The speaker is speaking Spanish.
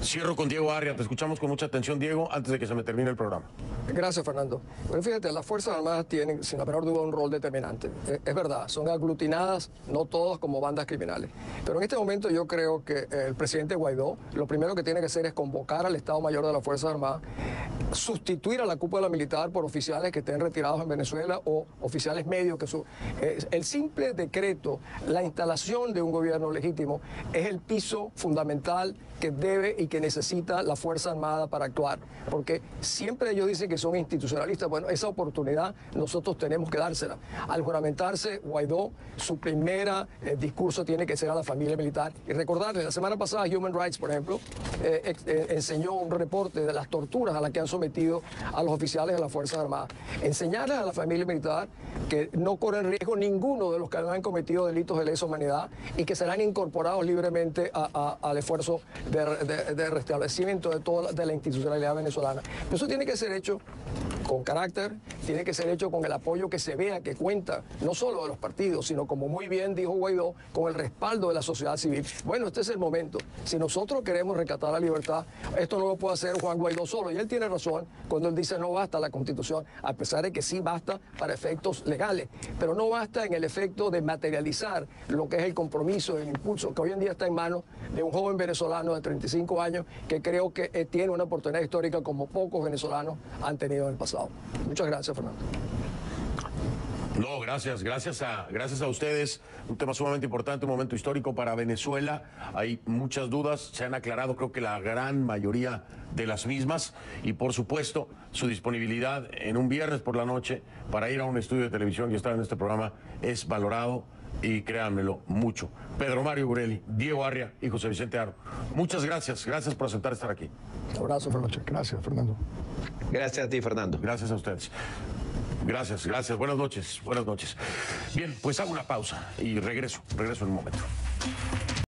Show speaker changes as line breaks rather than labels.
Cierro con Diego Arria. Te escuchamos con mucha atención, Diego, antes de que se me termine el programa.
Gracias, Fernando. Bueno, fíjate, las Fuerzas Armadas tienen, sin la menor duda, un rol determinante. Es verdad, son aglutinadas, no todas como bandas criminales. Pero en este momento yo creo que el presidente Guaidó lo primero que tiene que hacer es convocar al Estado Mayor de las Fuerzas Armadas, sustituir a la cúpula militar por oficiales que estén retirados en Venezuela o oficiales medios. El simple decreto, la instalación de un gobierno legítimo, es el piso fundamental que debe y que necesita la Fuerza Armada para actuar. Porque siempre ellos dicen que son institucionalistas. Bueno, esa oportunidad nosotros tenemos que dársela. Al juramentarse Guaidó, su primer discurso tiene que ser a la familia militar. Y recordarles, la semana pasada Human Rights, por ejemplo, enseñó un reporte de las torturas a las que han sometido a los oficiales de las Fuerzas Armadas. Enseñarles a la familia militar que no corren riesgo ninguno de los que han cometido delitos de lesa humanidad y que serán incorporados libremente al esfuerzo de restablecimiento de la institucionalidad venezolana. Pero eso tiene que ser hecho con carácter, tiene que ser hecho con el apoyo que se vea, que cuenta, no solo de los partidos, sino, como muy bien dijo Guaidó, con el respaldo de la sociedad civil. Bueno, este es el momento. Si nosotros queremos rescatar la libertad, esto no lo puede hacer Juan Guaidó solo. Y él tiene razón cuando él dice no basta la Constitución, a pesar de que sí basta para efectos legales, pero no basta en el efecto de materializar lo que es el compromiso, el impulso, que hoy en día está en manos de un joven venezolano de 35 años que creo que tiene una oportunidad histórica como pocos venezolanos han tenido en el pasado. Muchas gracias, Fernando.
No, gracias a ustedes. Un tema sumamente importante, un momento histórico para Venezuela. Hay muchas dudas, se han aclarado creo que la gran mayoría de las mismas y por supuesto su disponibilidad en un viernes por la noche para ir a un estudio de televisión y estar en este programa es valorado y créanmelo mucho. Pedro Mario Burelli, Diego Arria y José Vicente Haro. Muchas gracias por aceptar estar aquí.
Un abrazo, Fernando.
Gracias, Fernando.
Gracias a ti, Fernando.
Gracias a ustedes. Gracias. Buenas noches. Bien, pues hago una pausa y regreso en un momento.